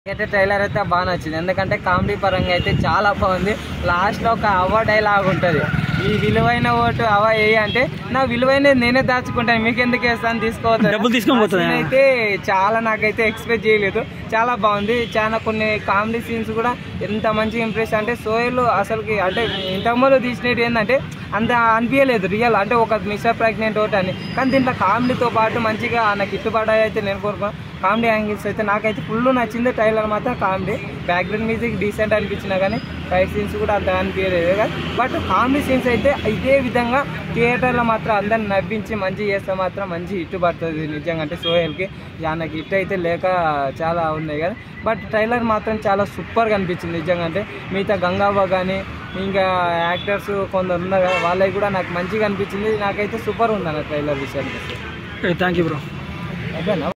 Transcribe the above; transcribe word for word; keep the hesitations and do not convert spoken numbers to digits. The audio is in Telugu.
అయితే ట్రైలర్ అయితే బాగా నచ్చింది, ఎందుకంటే కామెడీ పరంగా అయితే చాలా బాగుంది. లాస్ట్లో ఒక అవ్వ డైలాగ్ ఉంటుంది, ఈ విలువైన ఓటు అవ ఏ అంటే నా విలువైనది నేనే దాచుకుంటాను మీకు ఎందుకు వేస్తాను తీసుకోవచ్చు అయితే చాలా నాకైతే ఎక్స్పెక్ట్ చేయలేదు. చాలా బాగుంది. చాలా కొన్ని కామెడీ సీన్స్ కూడా ఎంత మంచి ఇంప్రెస్ అంటే సోయల్ అసలుకి అంటే ఇంతకుముందు తీసినట్టు ఏంటంటే అంత అనిపించలేదు రియల్ అంటే ఒక మిస్టర్ ప్రెగ్నెంట్ ఒకటి అని. కానీ దీంట్లో కామెడీతో పాటు మంచిగా నాకు గిట్టుబాటు అయితే నేను కోరుకున్నాను. కామెడీ యాంగిల్స్ అయితే నాకైతే ఫుల్ నచ్చింది. ట్రైలర్ మాత్రం కామెడీ, బ్యాక్గ్రౌండ్ మ్యూజిక్ డీసెంట్ అనిపించినా కానీ ఫైట్ సీన్స్ కూడా అంత అనిపించలేదు కానీ బట్ కామెడీ సీన్స్ అయితే ఇదే విధంగా థియేటర్లో మాత్రం అందరిని నవ్వించి మంచి చేస్తే మాత్రం మంచి హిట్ పడుతుంది నిజంగా. అంటే సోహెల్కి నాకు హిట్ అయితే లేక చాలా ఉన్నాయి కదా, బట్ ట్రైలర్ మాత్రం చాలా సూపర్గా అనిపించింది నిజంగా. అంటే మిగతా గంగావ్వ కానీ ఇంకా యాక్టర్స్ కొందరు ఉన్నారు కదా వాళ్ళకి కూడా నాకు మంచిగా అనిపించింది. నాకైతే సూపర్ ఉంది అన్న ట్రైలర్ విషయానికి. Thank you bro. అదేనా.